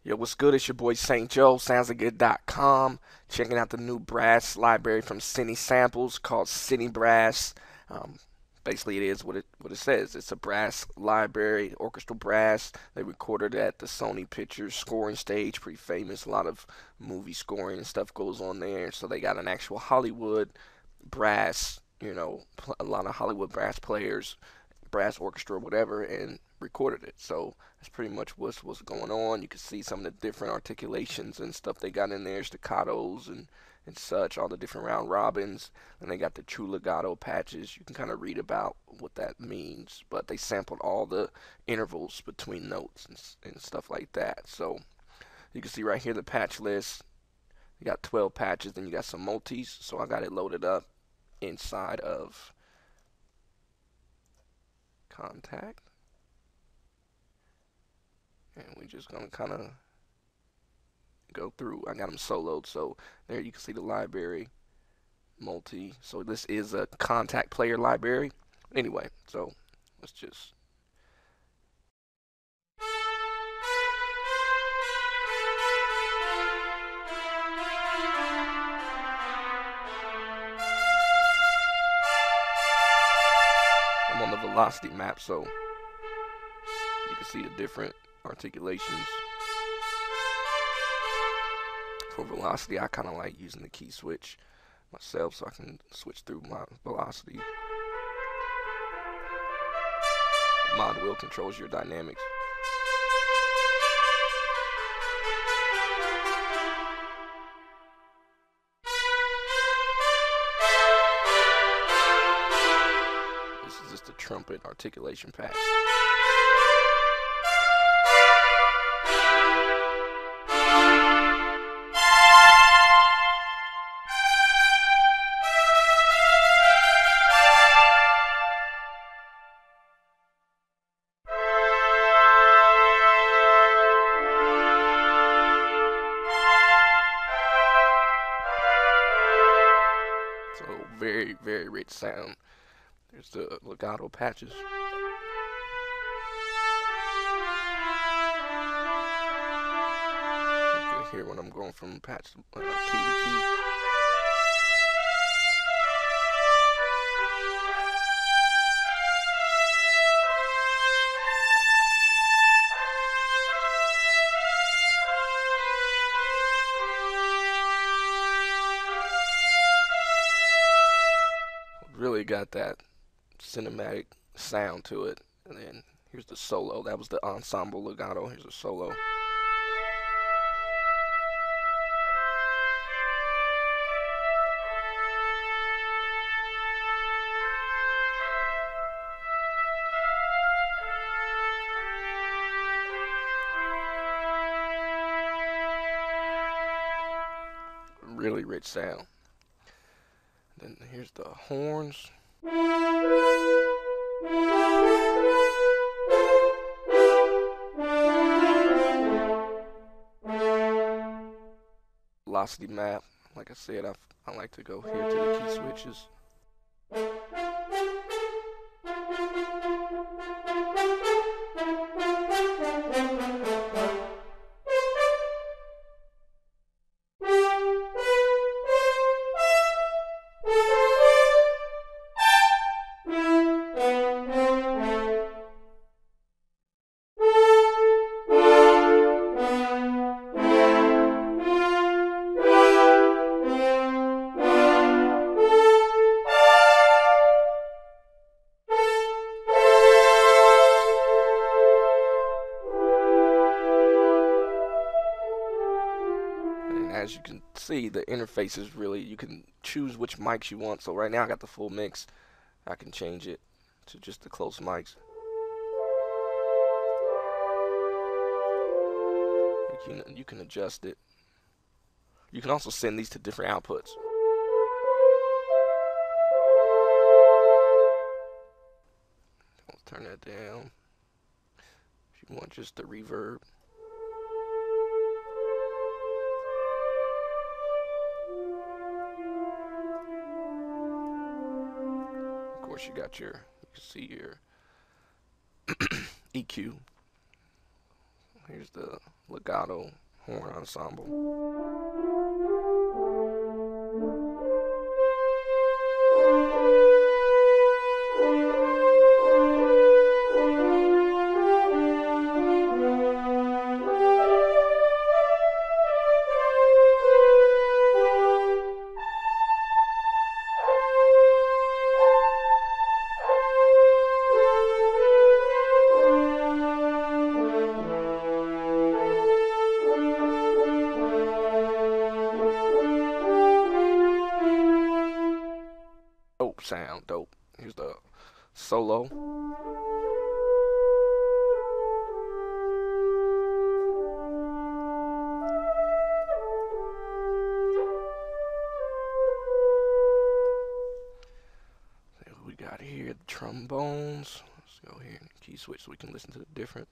Yo, what's good? It's your boy St. Joe, SoundsAndGear.com. Checking out the new brass library from Cine Samples called CineBrass. Um, Basically, it is what it says. It's a brass library, orchestral brass. They recorded at the Sony Pictures scoring stage, pretty famous. A lot of movie scoring and stuff goes on there. So they got an actual Hollywood brass, a lot of Hollywood brass players, brass orchestra, whatever, and recorded it. So that's pretty much what's going on. You can see some of the different articulations and stuff they got in there, staccatos and such, all the different round robins, and they got the true legato patches. You can kind of read about what that means, but they sampled all the intervals between notes and stuff like that. So you can see right here the patch list. You got 12 patches, then you got some multis. So I got it loaded up inside of Contact, and we're just gonna kind of go through. I got them soloed, so there you can see the library multi. So this is a contact player library. Anyway, so let's just. I'm on the velocity map, so you can see the different articulations. For velocity, I kind of like using the key switch myself so I can switch through my velocity. Mod wheel controls your dynamics. This is just a trumpet articulation patch. So very, very rich sound. There's the legato patches. You can hear when I'm going from patch key to key. Really got that cinematic sound to it. And then here's the solo. That was the ensemble legato. Here's a solo. Really rich sound. Then here's the horns. Velocity map. Like I said, I like to go here to the key switches. As you can see, the interface is really, you can choose which mics you want. So right now I got the full mix. I can change it to just the close mics. You can adjust it. You can also send these to different outputs. Let's turn that down. If you want just the reverb. Of course, you got you can see your EQ. Here's the legato horn ensemble. Dope sound, dope. Here's the solo. See what we got here, the trombones. Let's go here and key switch so we can listen to the different.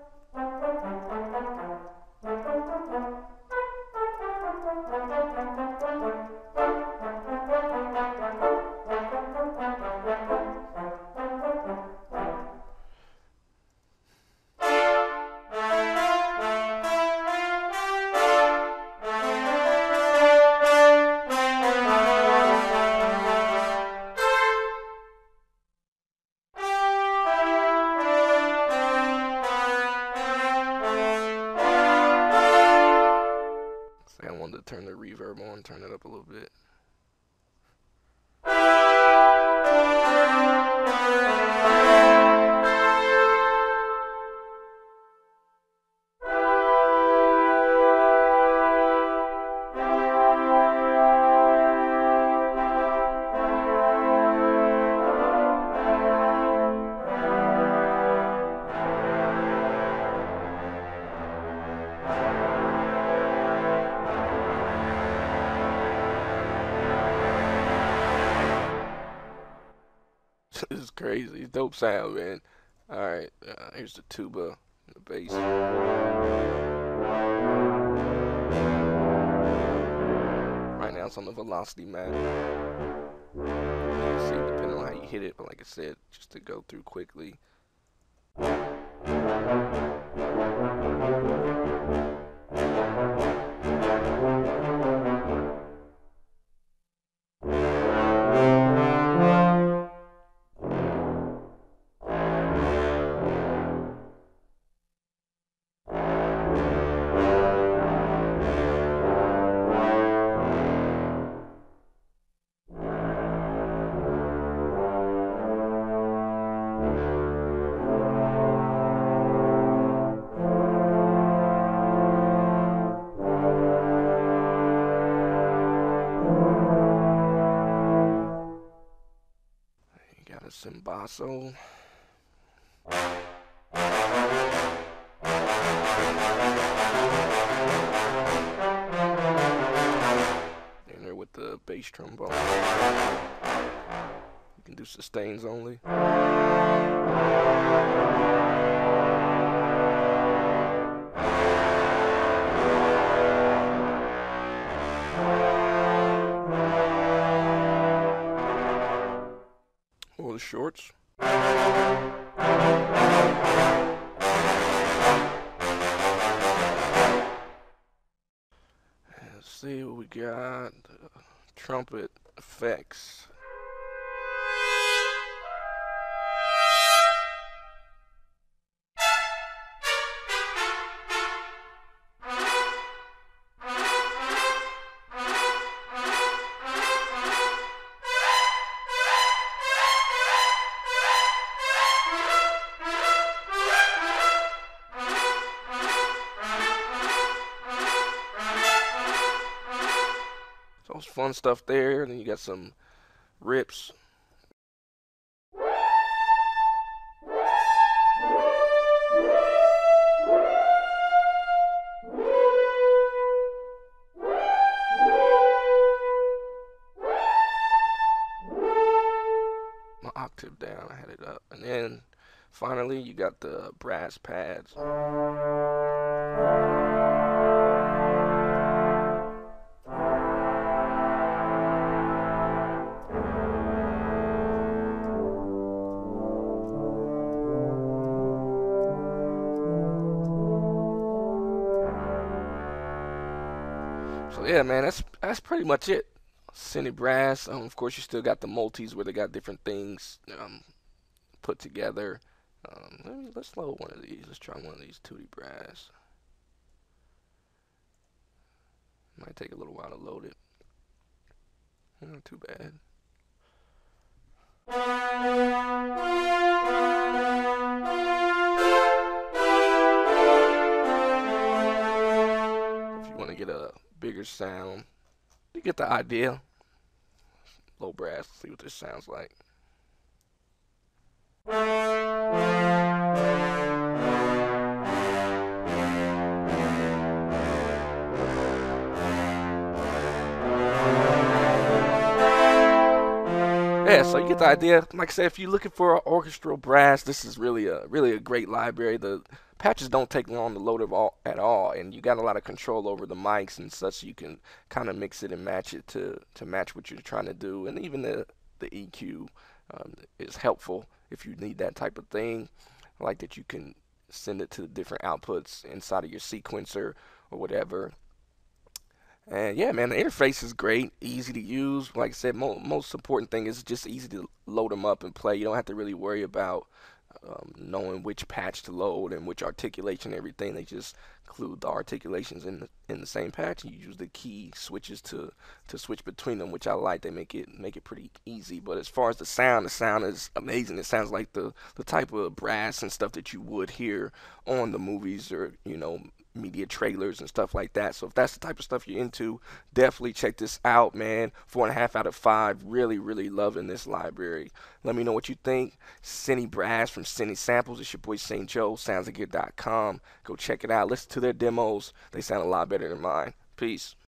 I wanted to turn the reverb on, turn it up a little bit. This is crazy. Dope sound, man. Alright, here's the tuba and the bass. Right now it's on the velocity map. You can see depending on how you hit it, but like I said, just to go through quickly. Cimbasso. In there with the bass trombone. You can do sustains only. Or the shorts. Let's see what we got. Trumpet effects. So it's fun stuff there. And then you got some rips. My octave down, I had it up. And then finally you got the brass pads. So yeah, man, that's pretty much it. CineBrass. Of course, you still got the multis where they got different things put together. Let's load one of these. Let's try one of these 2D brass. Might take a little while to load it. Not too bad. If you want to get a bigger sound, you get the idea. Low brass. Let's see what this sounds like. Yeah, so you get the idea. Like I said, if you're looking for an orchestral brass, this is really a great library. The patches don't take long to load at all, and you got a lot of control over the mics and such. So you can kind of mix it and match it to match what you're trying to do, and even the EQ is helpful if you need that type of thing. I like that you can send it to different outputs inside of your sequencer or whatever. And yeah, man, the interface is great, easy to use. Like I said, most important thing is just easy to load them up and play. You don't have to really worry about knowing which patch to load and which articulation and everything. They just include the articulations in the same patch, and you use the key switches to switch between them, which I like. They make it pretty easy. But as far as the sound is amazing. It sounds like the type of brass and stuff that you would hear on the movies or media trailers and stuff like that. So if that's the type of stuff you're into, definitely check this out, man. 4.5 out of 5. Really loving this library. Let me know what you think. CineBrass from Cine Samples. It's your boy St. Joe, SoundsAndGear.com. Go check it out. Listen to their demos. They sound a lot better than mine. Peace.